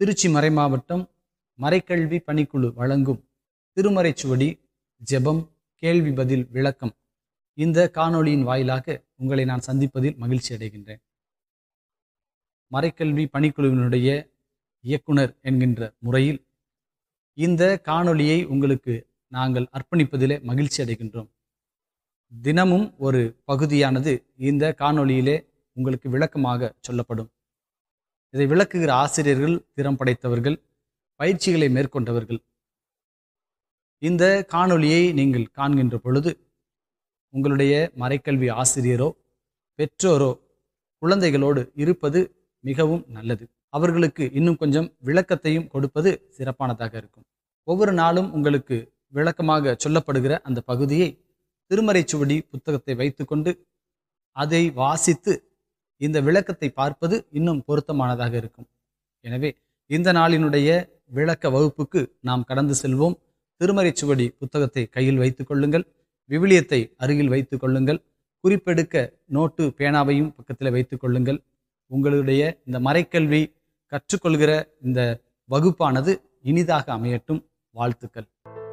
திருச்சி மறைமாவட்டம் மறைக்கல்வி பணிக்குழு வழங்கும் திருமறைச்சுவடி ஜெபம் கேள்வி பதில் விளக்கம் இந்த காணொளியின் வாயிலாக உங்களை நான் சந்திப்பதில் மகிழ்ச்சி அடைகின்றேன். மறைக்கல்வி பணிக்குழுவினுடைய இயக்குனர் என்கின்ற முறையில் இந்த காணொளியை உங்களுக்கு நாங்கள் அர்ப்பணிப்பதிலே மகிழ்ச்சி அடைகின்றோம். தினமும் ஒரு பகுதியானது இந்த காணொளியிலே உங்களுக்கு விளக்கமாக சொல்லப்படும். இதை விளக்குகிற ஆசிரியர்கள் திறம் படைத்தவர்கள், பயிற்சிகளை மேற்கொண்டவர்கள். இந்த காணொளியை நீங்கள் காண்கின்ற பொழுது உங்களுடைய மறைக்கல்வி ஆசிரியரோ பெற்றோரோ குழந்தைகளோடு இருப்பது மிகவும் நல்லது. அவர்களுக்கு இன்னும் கொஞ்சம் விளக்கத்தையும் கொடுப்பது சிறப்பானதாக இருக்கும். ஒவ்வொரு நாளும் உங்களுக்கு விளக்கமாக சொல்லப்படுகிற அந்த பகுதியை திருமறைச்சுவடி புத்தகத்தை வைத்துக்கொண்டு அதை வாசித்து இந்த விளக்கத்தை பார்ப்பது இன்னும் பொருத்தமானதாக இருக்கும். எனவே இந்த நாளினுடைய விளக்க வகுப்புக்கு நாம் கடந்து செல்வோம். திருமறைச்சுவடி புத்தகத்தை கையில் வைத்துக் கொள்ளுங்கள், விவிலியத்தை அருகில் வைத்துக் கொள்ளுங்கள், குறிப்பெடுக்க நோட்டு பேனாவையும் பக்கத்தில் வைத்துக் கொள்ளுங்கள். உங்களுடைய இந்த மறைக்கல்வி கற்றுக்கொள்கிற இந்த வகுப்பானது இனிதாக அமையட்டும். வாழ்த்துக்கள்.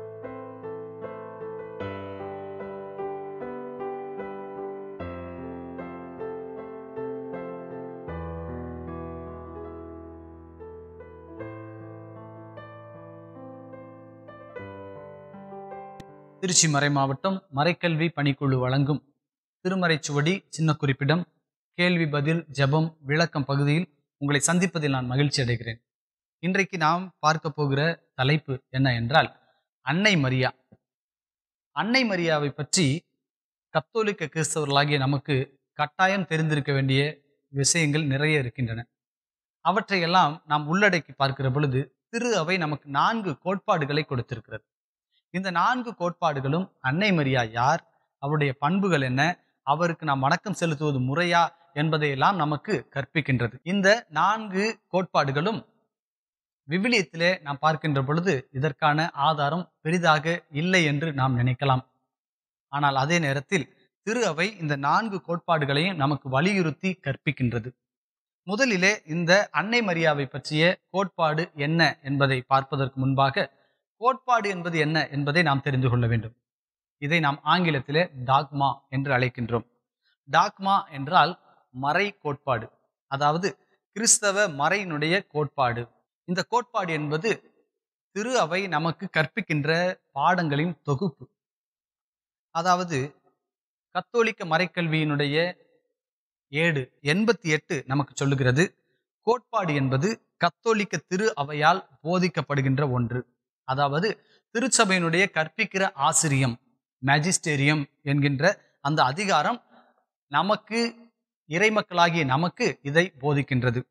திருச்சி மறைமாவட்டம் மறைக்கல்வி பணிக்குழு வழங்கும் திருமறைச்சுவடி சின்ன குறிப்பிடம் கேள்வி பதில் ஜெபம் விளக்கம் பகுதியில் உங்களை சந்திப்பதில் நான் மகிழ்ச்சி அடைகிறேன். இன்றைக்கு நாம் பார்க்க போகிற தலைப்பு என்ன என்றால் அன்னை மரியா. அன்னை மரியாவை பற்றி கத்தோலிக்க கிறிஸ்தவர்களாகிய நமக்கு கட்டாயம் தெரிந்திருக்க வேண்டிய விஷயங்கள் நிறைய இருக்கின்றன. அவற்றையெல்லாம் நாம் உள்ளடக்கி பார்க்கிற பொழுது திரு அவை நமக்கு 4 கோட்பாடுகளை கொடுத்திருக்கிறது. இந்த 4 கோட்பாடுகளும் அன்னை மரியா யார், அவருடைய பண்புகள் என்ன, அவருக்கு நாம் வணக்கம் செலுத்துவது முறையா என்பதையெல்லாம் நமக்கு கற்பிக்கின்றது. இந்த 4 கோட்பாடுகளும் விவிலியத்திலே நாம் பார்க்கின்ற பொழுது இதற்கான ஆதாரம் பெரிதாக இல்லை என்று நாம் நினைக்கலாம். ஆனால் அதே நேரத்தில் திரு அவை இந்த 4 கோட்பாடுகளையும் நமக்கு வலியுறுத்தி கற்பிக்கின்றது. முதலிலே இந்த அன்னை மரியாவை பற்றிய கோட்பாடு என்ன என்பதை பார்ப்பதற்கு முன்பாக கோட்பாடு என்பது என்ன என்பதை நாம் தெரிந்து கொள்ள வேண்டும். இதை நாம் ஆங்கிலத்திலே டாக்மா என்று அழைக்கின்றோம். டாக்மா என்றால் மறை கோட்பாடு, அதாவது கிறிஸ்தவ மறையினுடைய கோட்பாடு. இந்த கோட்பாடு என்பது திரு அவை நமக்கு கற்பிக்கின்ற பாடங்களின் தொகுப்பு. அதாவது கத்தோலிக்க மறைக்கல்வியினுடைய ஏடு 88 நமக்கு சொல்லுகிறது, கோட்பாடு என்பது கத்தோலிக்க திரு அவையால் போதிக்கப்படுகின்ற ஒன்று. அதாவது திருச்சபையினுடைய கற்பிக்கிற ஆசிரியம், மேஜிஸ்டேரியம் என்கின்ற அந்த அதிகாரம் நமக்கு, இறைமக்களாகிய நமக்கு இதை போதிக்கின்றது.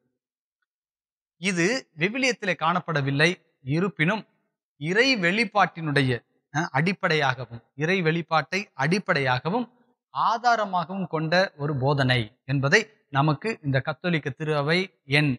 இது விவிலியத்திலே காணப்படவில்லை. இருப்பினும் இறை வெளிப்பாட்டினுடைய அடிப்படையாகவும், இறை வெளிப்பாட்டை அடிப்படையாகவும் ஆதாரமாகவும் கொண்ட ஒரு போதனை என்பதை நமக்கு இந்த கத்தோலிக்க திரு அவை எண்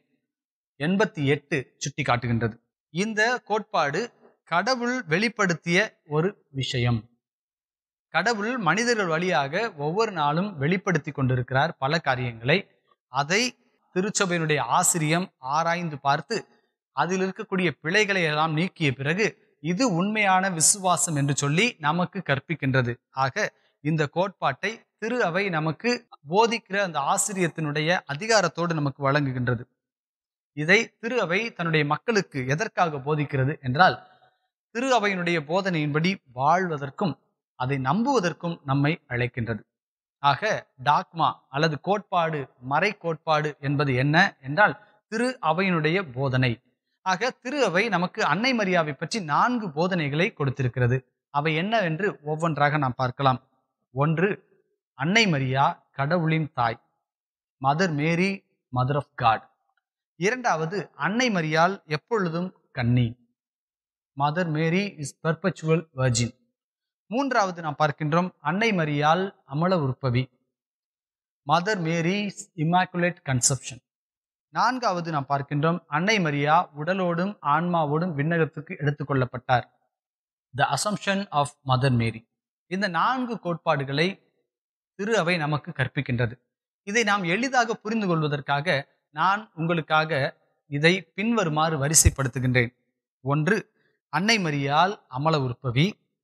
88 சுட்டி காட்டுகின்றது. இந்த கோட்பாடு கடவுள் வெளிப்படுத்திய ஒரு விஷயம். கடவுள் மனிதர்கள் வழியாக ஒவ்வொரு நாளும் வெளிப்படுத்தி கொண்டிருக்கிறார் பல காரியங்களை. அதை திருச்சபையினுடைய ஆசிரியம் ஆராய்ந்து பார்த்து அதில் இருக்கக்கூடிய பிழைகளை எல்லாம் நீக்கிய பிறகு இது உண்மையான விசுவாசம் என்று சொல்லி நமக்கு கற்பிக்கின்றது. ஆக இந்த கோட்பாட்டை திரு அவை நமக்கு போதிக்கிற அந்த ஆசிரியத்தினுடைய அதிகாரத்தோடு நமக்கு வழங்குகின்றது. இதை திரு அவை தன்னுடைய மக்களுக்கு எதற்காக போதிக்கிறது என்றால், திரு அவையினுடைய போதனையின்படி வாழ்வதற்கும் அதை நம்புவதற்கும் நம்மை அழைக்கின்றது. ஆக டாக்மா அல்லது கோட்பாடு, மறை கோட்பாடு என்பது என்ன என்றால் திரு அவையினுடைய போதனை. ஆக திரு அவை நமக்கு அன்னை மரியாவை பற்றி 4 போதனைகளை கொடுத்திருக்கிறது. அவை என்னவென்று ஒவ்வொன்றாக நாம் பார்க்கலாம். 1, அன்னை மரியா கடவுளின் தாய், Mother Mary, mother of God. 2வது, அன்னை மரியாள் எப்பொழுதும் கன்னி, Mother Mary is perpetual virgin. 3வது நாம் பார்க்கின்றோம், அன்னை மரியாள் அமல உற்பவி, Mother Mary is immaculate conception. 4வது நாம் பார்க்கின்றோம், அன்னை மரியா உடலோடும் ஆன்மாவோடும் விண்ணகத்துக்கு எடுத்துக்கொள்ளப்பட்டார், the assumption of Mother Mary. இந்த 4 கோட்பாடுகளை திரு அவை நமக்கு கற்பிக்கின்றது. இதை நாம் எளிதாக புரிந்து கொள்வதற்காக நான் உங்களுக்காக இதை பின்வருமாறு வரிசைப்படுத்துகின்றேன். 1, அன்னை மரியாள் அமல உற்பவி.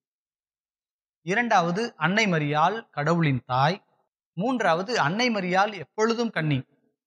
2வது, அன்னை மரியாள் கடவுளின் தாய். 3வது, அன்னை மரியாள் எப்பொழுதும் கன்னி.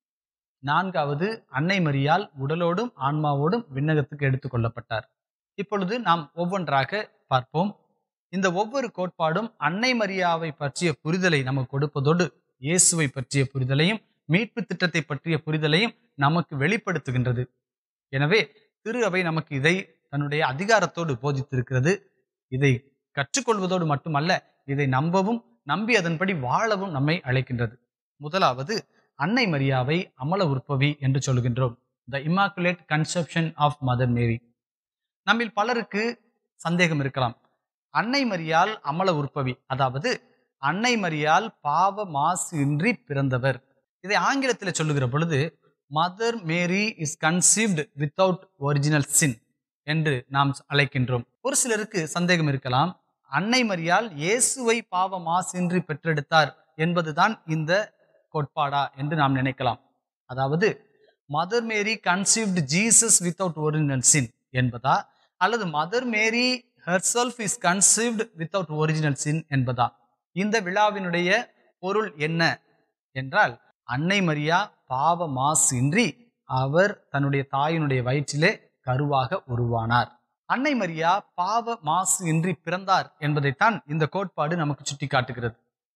4வது, அன்னை மரியாள் உடலோடும் ஆன்மாவோடும் விண்ணகத்துக்கு எடுத்துக் கொள்ளப்பட்டார். இப்பொழுது நாம் ஒவ்வொன்றாக பார்ப்போம். இந்த ஒவ்வொரு கோட்பாடும் அன்னை மரியாவை பற்றிய புரிதலை நமக்கு கொடுப்பதோடு இயேசுவை பற்றிய புரிதலையும் மீட்பு திட்டத்தை பற்றிய புரிதலையும் நமக்கு வெளிப்படுத்துகின்றது. எனவே திரு அவை நமக்கு இதை தன்னுடைய அதிகாரத்தோடு போதித்திருக்கிறது. இதை கற்றுக்கொள்வதோடு மட்டுமல்ல, இதை நம்பவும் நம்பி அதன்படி வாழவும் நம்மை அழைக்கின்றது. முதலாவது, அன்னை மரியாவை அமல உற்பவி என்று சொல்கின்றோம். The immaculate conception of Mother Mary. நம்மில் பலருக்கு சந்தேகம் இருக்கலாம். அன்னை மரியாள் அமல உற்பவி, அதாவது அன்னை மரியாள் பாவ மாசு இன்றி பிறந்தவர். இதை ஆங்கிலத்தில் சொல்லுகிற பொழுது Mother Mary is conceived without original sin என்று நாம் அழைக்கின்றோம். ஒரு சிலருக்கு சந்தேகம் இருக்கலாம், அன்னை மரியாள் இயேசுவை பாவ மாசின்றி பெற்றெடுத்தார் என்பதுதான் இந்த கோட்பாடா என்று நாம் நினைக்கலாம். அதாவது Mother Mary conceived Jesus without original sin என்பதா, அல்லது Mother Mary herself is conceived without original sin என்பதா? இந்த விழாவினுடைய பொருள் என்ன என்றால், அன்னை மரியா பாவ மாசு இன்றி அவர் தன்னுடைய தாயினுடைய வயிற்றிலே கருவாக உருவானார். அன்னை மரியா பாவ மாசு இன்றி பிறந்தார் என்பதைத்தான் இந்த கோட்பாடு நமக்கு சுட்டி காட்டுகிறது.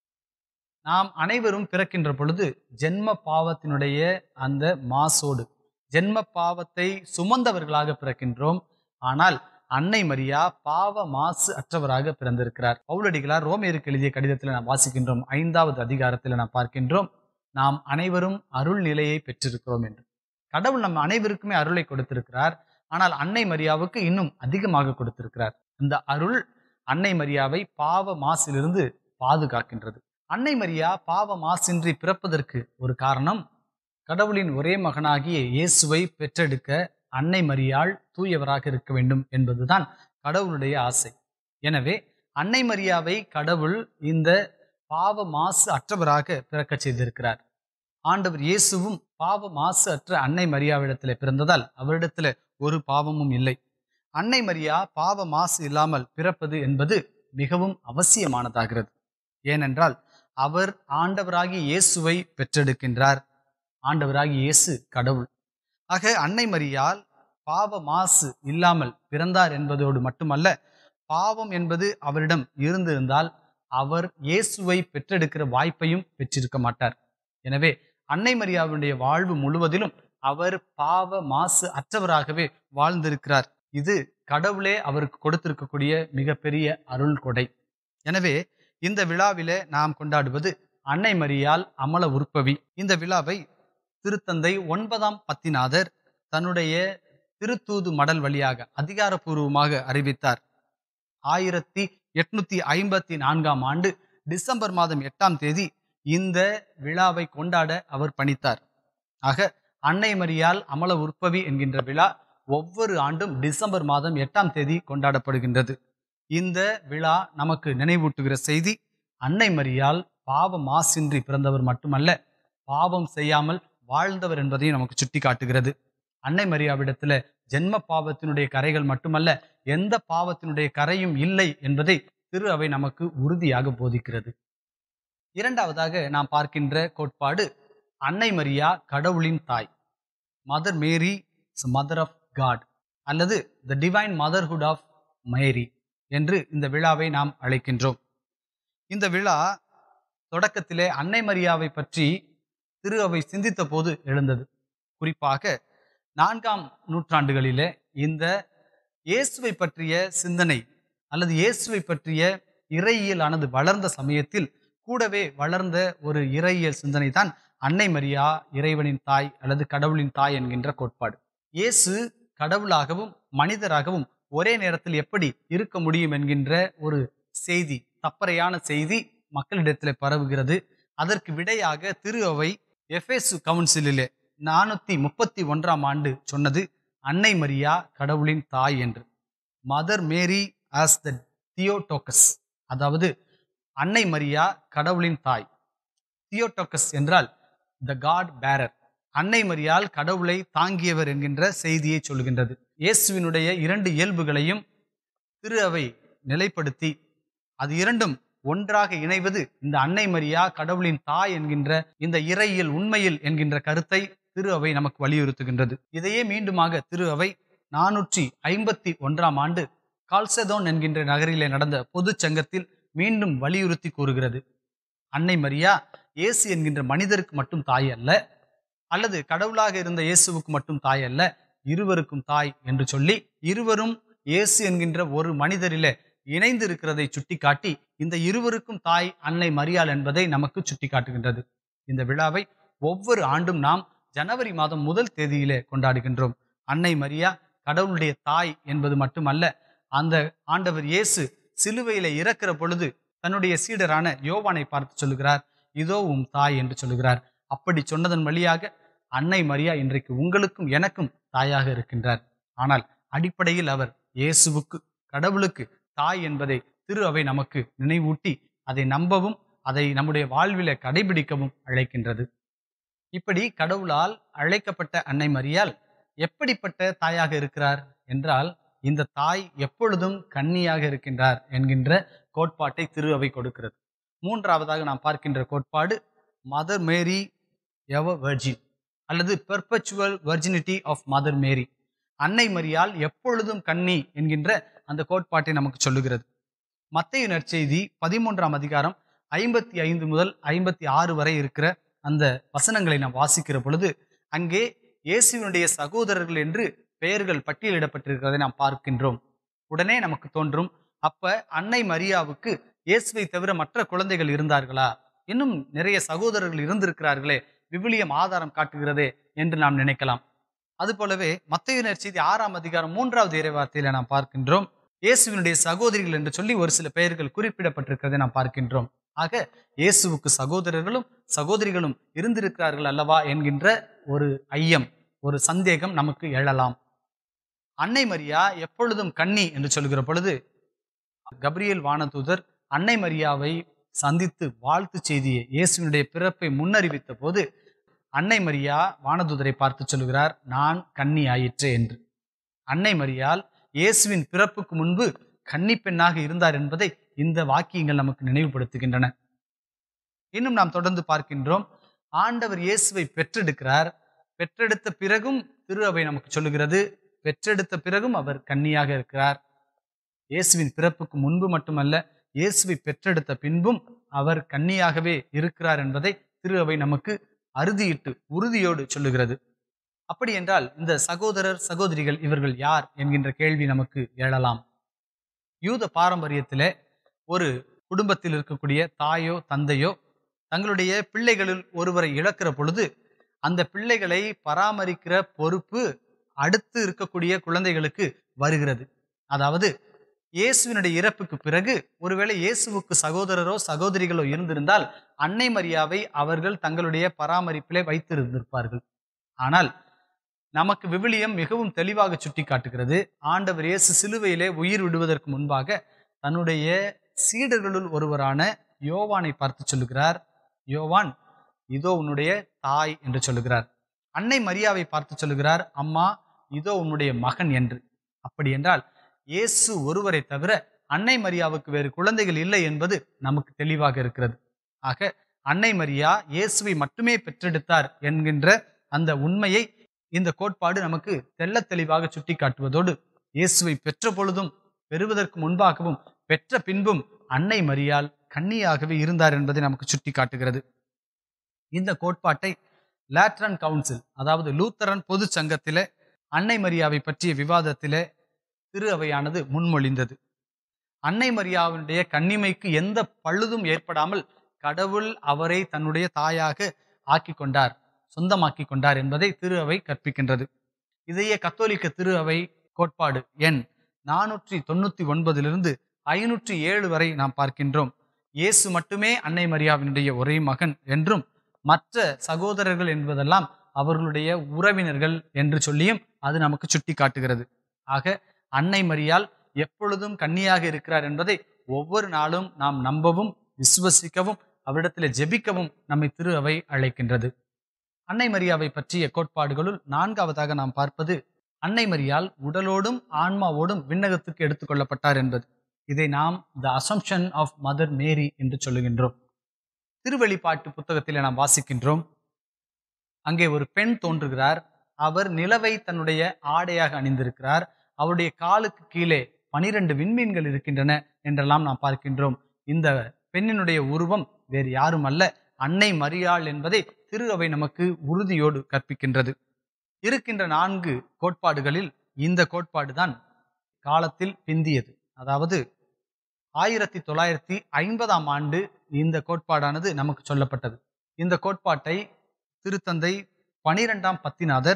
நாம் அனைவரும் பிறக்கின்ற பொழுது ஜென்ம பாவத்தினுடைய அந்த மாசோடு ஜென்ம பாவத்தை சுமந்தவர்களாக பிறக்கின்றோம். ஆனால் அன்னை மரியா பாவ மாசு அற்றவராக பிறந்திருக்கிறார். பவுலடிகளார் ரோமேயருக்கு எழுதிய கடிதத்தில் நாம் வாசிக்கின்றோம். 5வது அதிகாரத்தில் நாம் பார்க்கின்றோம், நாம் அனைவரும் அருள் நிலையை பெற்றிருக்கிறோம் என்று. கடவுள் நம் அனைவருக்குமே அருளை கொடுத்திருக்கிறார். ஆனால் அன்னை மரியாவுக்கு இன்னும் அதிகமாக கொடுத்திருக்கிறார். இந்த அருள் அன்னை மரியாவை பாவ மாசிலிருந்து பாதுகாக்கின்றது. அன்னை மரியா பாவ மாசின்றி பிறப்பதற்கு ஒரு காரணம், கடவுளின் ஒரே மகனாகிய இயேசுவை பெற்றெடுக்க அன்னை மரியாள் தூயவராக இருக்க வேண்டும் என்பதுதான் கடவுளுடைய ஆசை. எனவே அன்னை மரியாவை கடவுள் இந்த பாவ மாசு அற்றவராக பிறக்க செய்திருக்கிறார். ஆண்டவர் இயேசுவும் பாவ மாசு அற்ற அன்னை மரியாவிடத்தில் பிறந்ததால் அவரிடத்தில் ஒரு பாவமும் இல்லை. அன்னை மரியா பாவ மாசு இல்லாமல் பிறப்பது என்பது மிகவும் அவசியமானதாகிறது. ஏனென்றால் அவர் ஆண்டவராகிய இயேசுவை பெற்றெடுக்கின்றார். ஆண்டவராகிய இயேசு கடவுள். ஆக அன்னை மரியாள் பாவ மாசு இல்லாமல் பிறந்தார் என்பதோடு மட்டுமல்ல, பாவம் என்பது அவரிடம் இருந்திருந்தால் அவர் இயேசுவை பெற்றெடுக்கிற வாய்ப்பையும் பெற்றிருக்க மாட்டார். எனவே அன்னை மரியாவுடைய வாழ்வு முழுவதிலும் அவர் பாவ மாசு அற்றவராகவே வாழ்ந்திருக்கிறார். இது கடவுளே அவருக்கு கொடுத்திருக்கக்கூடிய மிகப்பெரிய அருள் கொடை. எனவே இந்த விழாவிலே நாம் கொண்டாடுவது அன்னை மரியாள் அமல உற்பவி. இந்த விழாவை திருத்தந்தை 9ஆம் பத்திநாதர் தன்னுடைய திருத்தூது மடல் வழியாக அதிகாரப்பூர்வமாக அறிவித்தார். 1854ஆம் ஆண்டு டிசம்பர் மாதம் 8ஆம் தேதி இந்த விழாவை கொண்டாட அவர் பணித்தார். ஆக அன்னை மரியாள் அமல உற்பவி என்கின்ற விழா ஒவ்வொரு ஆண்டும் டிசம்பர் மாதம் 8ஆம் தேதி கொண்டாடப்படுகின்றது. இந்த விழா நமக்கு நினைவூட்டுகிற செய்தி, அன்னை மரியாள் பாவ மாசின்றி பிறந்தவர் மட்டுமல்ல, பாவம் செய்யாமல் வாழ்ந்தவர் என்பதையும் நமக்கு சுட்டி காட்டுகிறது. அன்னை மரியாவிடத்துல ஜென்ம பாவத்தினுடைய கரைகள் மட்டுமல்ல, எந்த பாவத்தினுடைய கரையும் இல்லை என்பதை திரு அவை நமக்கு உறுதியாக போதிக்கிறது. இரண்டாவதாக நாம் பார்க்கின்ற கோட்பாடு, அன்னை மரியா கடவுளின் தாய். Mother Mary is mother of God, அல்லது the divine motherhood of Mary என்று இந்த விழாவை நாம் அழைக்கின்றோம். இந்த விழா தொடக்கத்திலே அன்னை மரியாவை பற்றி திரு அவை சிந்தித்த போது எழுந்தது. குறிப்பாக 4ஆம் நூற்றாண்டுகளிலே இந்த இயேசுவை பற்றிய சிந்தனை அல்லது இயேசுவை பற்றிய இறையியலானது வளர்ந்த சமயத்தில் கூடவே வளர்ந்த ஒரு இறையியல் சிந்தனை தான் அன்னை மரியா இறைவனின் தாய் அல்லது கடவுளின் தாய் என்கின்ற கோட்பாடு. இயேசு கடவுளாகவும் மனிதராகவும் ஒரே நேரத்தில் எப்படி இருக்க முடியும் என்கின்ற ஒரு செய்தி, தப்பறையான செய்தி மக்களிடத்தில் பரவுகிறது. அதற்கு விடையாக திரு அவை எபேசு கவுன்சிலிலே 431ஆம் ஆண்டு சொன்னது அன்னை மரியா கடவுளின் தாய் என்று. மதர் மேரி ஆஸ் த தியோடோக்கஸ், அதாவது அன்னை மரியா கடவுளின் தாய். தியோடோக்கஸ் என்றால் த காட் பேரர், அன்னை மரியாள் கடவுளை தாங்கியவர் என்கின்ற செய்தியை சொல்கின்றது. இயேசுவினுடைய 2 இயல்புகளையும் திரு அவை நிலைப்படுத்தி அது இரண்டும் ஒன்றாக இணைவது இந்த அன்னை மரியா கடவுளின் தாய் என்கின்ற இந்த இறையியல் உண்மையில் என்கின்ற கருத்தை திரு அவை நமக்கு வலியுறுத்துகின்றது. இதையே மீண்டுமாக திரு அவை 451ஆம் ஆண்டு கால்செதோன் என்கின்ற நகரிலே நடந்த பொது சங்கத்தில் மீண்டும் வலியுறுத்தி கூறுகிறது. அன்னை மரியா இயேசு என்கின்ற மனிதருக்கு மட்டும் தாய் அல்ல, அல்லது கடவுளாக இருந்த இயேசுவுக்கு மட்டும் தாய் அல்ல, இருவருக்கும் தாய் என்று சொல்லி இருவரும் இயேசு என்கின்ற ஒரு மனிதரிலே இணைந்து இருக்கிறதை சுட்டிக்காட்டி இந்த இருவருக்கும் தாய் அன்னை மரியாள் என்பதை நமக்கு சுட்டிக்காட்டுகின்றது. இந்த விழாவை ஒவ்வொரு ஆண்டும் நாம் ஜனவரி மாதம் 1 தேதியிலே கொண்டாடுகின்றோம். அன்னை மரியா கடவுளுடைய தாய் என்பது மட்டுமல்ல, அந்த ஆண்டவர் இயேசு சிலுவையிலே இறக்கிற பொழுது தன்னுடைய சீடரான யோவானை பார்த்து சொல்லுகிறார், இதோ உம் தாய் என்று சொல்லுகிறார். அப்படி சொன்னதன் வழியாக அன்னை மரியா இன்றைக்கு உங்களுக்கும் எனக்கும் தாயாக இருக்கின்றார். ஆனால் அடிப்படையில் அவர் இயேசுவுக்கு, கடவுளுக்கு தாய் என்பதை திரு அவை நமக்கு நினைவூட்டி அதை நம்பவும் அதை நம்முடைய வாழ்விலே கடைபிடிக்கவும் அழைக்கின்றது. இப்படி கடவுளால் அழைக்கப்பட்ட அன்னை மரியாள் எப்படிப்பட்ட தாயாக இருக்கிறார் என்றால், இந்த தாய் எப்பொழுதும் கன்னியாக இருக்கின்றார் என்கின்ற கோட்பாட்டை திரு அவை கொடுக்கிறது. 3ஆவதாக நாம் பார்க்கின்ற கோட்பாடு மதர் மேரி எவர் வெர்ஜின் அல்லது perpetual virginity of Mother Mary. அன்னை மரியாள் எப்பொழுதும் கன்னி என்கின்ற அந்த கோட்பாட்டை நமக்கு சொல்லுகிறது. மத்தேயு நற்செய்தி 13ஆம் அதிகாரம் 55 முதல் 56 வரை இருக்கிற அந்த வசனங்களை நாம் வாசிக்கிற பொழுது அங்கே இயேசுவினுடைய சகோதரர்கள் என்று பெயர்கள் பட்டியலிடப்பட்டிருக்கிறதை நாம் பார்க்கின்றோம். உடனே நமக்கு தோன்றும், அப்ப அன்னை மரியாவுக்கு இயேசுவை தவிர மற்ற குழந்தைகள் இருந்தார்களா, இன்னும் நிறைய சகோதரர்கள் இருந்திருக்கிறார்களே, விவிலியம் ஆதாரம் காட்டுகிறதே என்று நாம் நினைக்கலாம். அதுபோலவே மத்தேயு நற்செய்தி 6ஆம் அதிகாரம் 3வது இறைவார்த்தையில நாம் பார்க்கின்றோம், இயேசுவினுடைய சகோதரிகள் என்று சொல்லி ஒரு சில பெயர்கள் குறிப்பிடப்பட்டிருக்கிறதை நாம் பார்க்கின்றோம். ஆக இயேசுவுக்கு சகோதரர்களும் சகோதரிகளும் இருந்திருக்கிறார்கள் அல்லவா என்கின்ற ஒரு ஐயம், ஒரு சந்தேகம் நமக்கு எழலாம். அன்னை மரியா எப்பொழுதும் கன்னி என்று சொல்கிற பொழுது கபிரியேல் வானதூதர் அன்னை மரியாவை சந்தித்து வாழ்த்து செய்தியை, இயேசுவினுடைய பிறப்பை முன்னறிவித்த போது அன்னை மரியா வானதூதரை பார்த்து சொல்கிறார், நான் கன்னி ஆயிற்றே என்று. அன்னை மரியாள் இயேசுவின் பிறப்புக்கு முன்பு கன்னி பெண்ணாக இருந்தார் என்பதை இந்த வாக்கியங்கள் நமக்கு நினைவுபடுத்துகின்றன. இன்னும் நாம் தொடர்ந்து பார்க்கின்றோம், ஆண்டவர் இயேசுவை பெற்றெடுக்கிறார். பெற்றெடுத்த பிறகும் திரு அவை நமக்கு சொல்லுகிறது, பெற்றெடுத்த பிறகும் அவர் கன்னியாக இருக்கிறார். இயேசுவின் பிறப்புக்கு முன்பு மட்டுமல்ல, இயேசுவை பெற்றெடுத்த பின்பும் அவர் கன்னியாகவே இருக்கிறார் என்பதை திரு அவை நமக்கு அறுதியிட்டு உறுதியோடு சொல்லுகிறது. அப்படி என்றால் இந்த சகோதரர் சகோதரிகள் இவர்கள் யார் என்கின்ற கேள்வி நமக்கு எழலாம். யூத பாரம்பரியத்திலே ஒரு குடும்பத்தில் இருக்கக்கூடிய தாயோ தந்தையோ தங்களுடைய பிள்ளைகளில் ஒருவரை இழக்கிற பொழுது அந்த பிள்ளைகளை பராமரிக்கிற பொறுப்பு அடுத்து இருக்கக்கூடிய குழந்தைகளுக்கு வருகிறது. அதாவது இயேசுவினுடைய இறப்புக்கு பிறகு ஒருவேளை இயேசுவுக்கு சகோதரரோ சகோதரிகளோ இருந்திருந்தால் அன்னை மரியாவை அவர்கள் தங்களுடைய பராமரிப்பிலே வைத்திருந்திருப்பார்கள். ஆனால் நமக்கு விவிலியம் மிகவும் தெளிவாக சுட்டி காட்டுகிறது, ஆண்டவர் இயேசு சிலுவையிலே உயிர் விடுவதற்கு முன்பாக தன்னுடைய சீடர்களுள் ஒருவரான யோவானை பார்த்து சொல்லுகிறார், யோவான் இதோ உன்னுடைய தாய் என்று சொல்லுகிறார். அன்னை மரியாவை பார்த்து சொல்லுகிறார், அம்மா இதோ உன்னுடைய மகன் என்று. அப்படி என்றால் இயேசு ஒருவரை தவிர அன்னை மரியாவுக்கு வேறு குழந்தைகள் இல்லை என்பது நமக்கு தெளிவாக இருக்கிறது. ஆக அன்னை மரியா இயேசுவை மட்டுமே பெற்றெடுத்தார் என்கின்ற அந்த உண்மையை இந்த கோட்பாடு நமக்கு தெள்ளத் தெளிவாக சுட்டி காட்டுவதோடு இயேசுவை பெற்ற பொழுதும் பெறுவதற்கு முன்பாகவும் பெற்ற பின்பும் அன்னை மரியாள் கன்னியாகவே இருந்தார் என்பதை நமக்கு சுட்டி காட்டுகிறது. இந்த கோட்பாட்டை லேட்ரன் கவுன்சில், அதாவது லூத்தரன் பொது சங்கத்திலே அன்னை மரியாவை பற்றிய விவாதத்திலே திரு அவையானது முன்மொழிந்தது. அன்னை மரியாவினுடைய கன்னிமைக்கு எந்த பழுதும் ஏற்படாமல் கடவுள் அவரை தன்னுடைய தாயாக ஆக்கி கொண்டார், சொந்தமாக்கி கொண்டார் என்பதை திரு அவை கற்பிக்கின்றது. இதையே கத்தோலிக்க திரு அவை கோட்பாடு எண் 499 507 வரை நாம் பார்க்கின்றோம். இயேசு மட்டுமே அன்னை மரியாவினுடைய ஒரே மகன் என்றும் மற்ற சகோதரர்கள் என்பதெல்லாம் அவர்களுடைய உறவினர்கள் என்று சொல்லியும் அது நமக்கு சுட்டி காட்டுகிறது. ஆக அன்னை மரியாள் எப்பொழுதும் கன்னியாக இருக்கிறார் என்பதை ஒவ்வொரு நாளும் நாம் நம்பவும் விசுவசிக்கவும் அவரிடத்தில் ஜெபிக்கவும் நம்மை திரு அவை அழைக்கின்றது. அன்னை மரியாவை பற்றிய கோட்பாடுகளுள் நான்காவதாக நாம் பார்ப்பது அன்னை மரியாள் உடலோடும் ஆன்மாவோடும் விண்ணகத்துக்கு எடுத்துக்கொள்ளப்பட்டார் என்பது. இதை நாம் the assumption of Mother Mary என்று சொல்லுகின்றோம். திருவெளிப்பாட்டு புத்தகத்திலே நாம் வாசிக்கின்றோம், அங்கே ஒரு பெண் தோன்றுகிறார். அவர் நிலவை தன்னுடைய ஆடையாக அணிந்திருக்கிறார். அவருடைய காலுக்கு கீழே 12 விண்மீன்கள் இருக்கின்றன என்றெல்லாம் நாம் பார்க்கின்றோம். இந்த பெண்ணினுடைய உருவம் வேறு யாரும் அல்ல, அன்னை மரியாள் என்பதை திரு அவை நமக்கு உறுதியோடு கற்பிக்கின்றது. இருக்கின்ற 4 கோட்பாடுகளில் இந்த கோட்பாடுதான் காலத்தில் பிந்தியது. அதாவது 1950ஆம் ஆண்டு இந்த கோட்பாடானது நமக்கு சொல்லப்பட்டது. இந்த கோட்பாட்டை திருத்தந்தை 12ஆம் பத்திநாதர்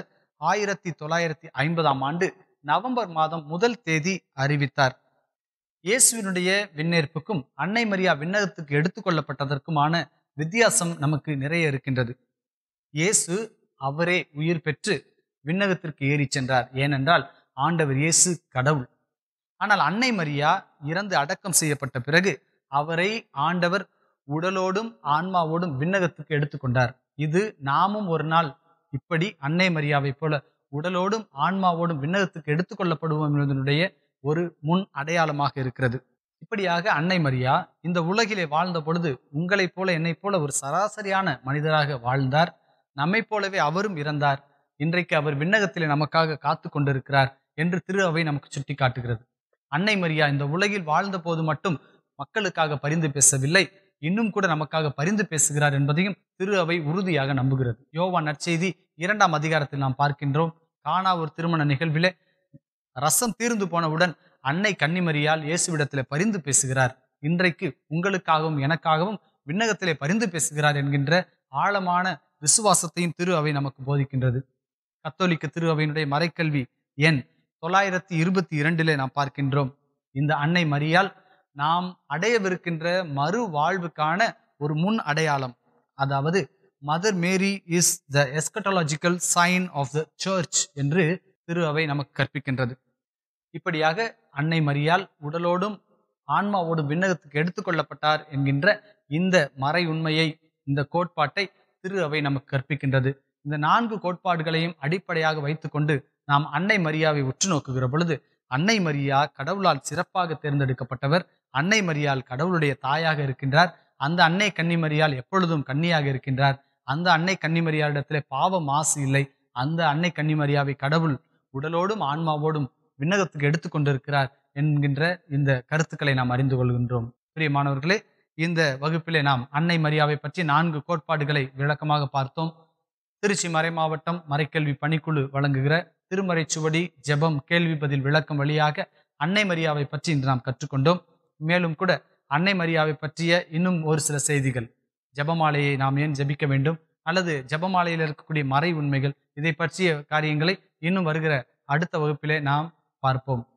1950ஆம் ஆண்டு நவம்பர் மாதம் 1 தேதி அறிவித்தார். இயேசுவினுடைய விண்ணேற்புக்கும் அன்னை மரியா விண்ணகத்துக்கு எடுத்துக்கொள்ளப்பட்டதற்குமான வித்தியாசம் நமக்கு நிறைய இருக்கின்றது. இயேசு அவரே உயிர் பெற்று விண்ணகத்திற்கு ஏறி சென்றார். ஏனென்றால் ஆண்டவர் இயேசு கடவுள். ஆனால் அன்னை மரியா இறந்து அடக்கம் செய்யப்பட்ட பிறகு அவரை ஆண்டவர் உடலோடும் ஆன்மாவோடும் விண்ணகத்துக்கு எடுத்துக்கொண்டார். இது நாமும் ஒரு நாள் இப்படி அன்னை மரியாவை போல உடலோடும் ஆன்மாவோடும் விண்ணகத்துக்கு எடுத்துக்கொள்ளப்படுவோம் என்பதனுடைய ஒரு முன் அடையாளமாக இருக்கிறது. இப்படியாக அன்னை மரியா இந்த உலகிலே வாழ்ந்த பொழுது உங்களைப் போல என்னைப் போல ஒரு சராசரியான மனிதராக வாழ்ந்தார். நம்மை போலவே அவரும் இறந்தார். இன்றைக்கு அவர் விண்ணகத்திலே நமக்காக காத்து கொண்டிருக்கிறார் என்று திரு அவை நமக்கு சுட்டி காட்டுகிறது. அன்னை மரியா இந்த உலகில் வாழ்ந்த போது மட்டும் மக்களுக்காக பரிந்து பேசவில்லை, இன்னும் கூட நமக்காக பரிந்து பேசுகிறார் என்பதையும் திரு அவை உறுதியாக நம்புகிறது. யோவான் நற்செய்தி 2ஆம் அதிகாரத்தில் நாம் பார்க்கின்றோம், கானா ஒரு திருமண நிகழ்விலே ரசம் தீர்ந்து போனவுடன் அன்னை கன்னிமரியால் இயேசுவிடத்திலே பரிந்து பேசுகிறார். இன்றைக்கு உங்களுக்காகவும் எனக்காகவும் விண்ணகத்திலே பரிந்து பேசுகிறார் என்கின்ற ஆழமான விசுவாசத்தையும் திரு அவை நமக்கு போதிக்கின்றது. கத்தோலிக்க திரு அவையினுடைய மறைக்கல்வி எண் 922 நாம் பார்க்கின்றோம், இந்த அன்னை மரியாள் நாம் அடையவிருக்கின்ற மறு வாழ்வுக்கான ஒரு முன் அடையாளம். அதாவது Mother Mary is the eschatological sign of the church என்று திரு அவை நமக்கு கற்பிக்கின்றது. இப்படியாக அன்னை மரியாள் உடலோடும் ஆன்மாவோடும் விண்ணகத்துக்கு எடுத்துக்கொள்ளப்பட்டார் என்கின்ற இந்த மறை உண்மையை, இந்த கோட்பாட்டை திரு அவை நமக்கு கற்பிக்கின்றது. இந்த 4 கோட்பாடுகளையும் அடிப்படையாக வைத்துக்கொண்டு நாம் அன்னை மரியாவை உற்று நோக்குகிற பொழுது, அன்னை மரியா கடவுளால் சிறப்பாக தேர்ந்தெடுக்கப்பட்டவர். அன்னை மரியாள் கடவுளுடைய தாயாக இருக்கின்றார். அந்த அன்னை கன்னிமரியாள் எப்பொழுதும் கன்னியாக இருக்கின்றார். அந்த அன்னை கன்னிமரியாளிடத்திலே பாவ மாசு இல்லை. அந்த அன்னை கன்னிமரியாவை கடவுள் உடலோடும் ஆன்மாவோடும் விண்ணகத்துக்கு எடுத்துக்கொண்டிருக்கிறார் என்கின்ற இந்த கருத்துக்களை நாம் அறிந்து கொள்கின்றோம். பிரியமானவர்களே, இந்த வகுப்பிலே நாம் அன்னை மரியாவை பற்றி 4 கோட்பாடுகளை விளக்கமாக பார்த்தோம். திருச்சி மறை மாவட்டம் மறைக்கல்வி பணிக்குழு வழங்குகிற திருமறைச்சுவடி ஜெபம் கேள்வி பதில் விளக்கம் வழியாக அன்னை மரியாவை பற்றி இன்று நாம் கற்றுக்கொண்டோம். மேலும் கூட அன்னை மரியாவை பற்றிய இன்னும் ஒரு சில செய்திகள், ஜெபமாலையை நாம் ஏன் ஜெபிக்க வேண்டும், அல்லது ஜெபமாலையில் இருக்கக்கூடிய மறை உண்மைகள், இதை பற்றிய காரியங்களை இன்னும் வருகிற அடுத்த வகுப்பிலே நாம் பார்ப்போம்.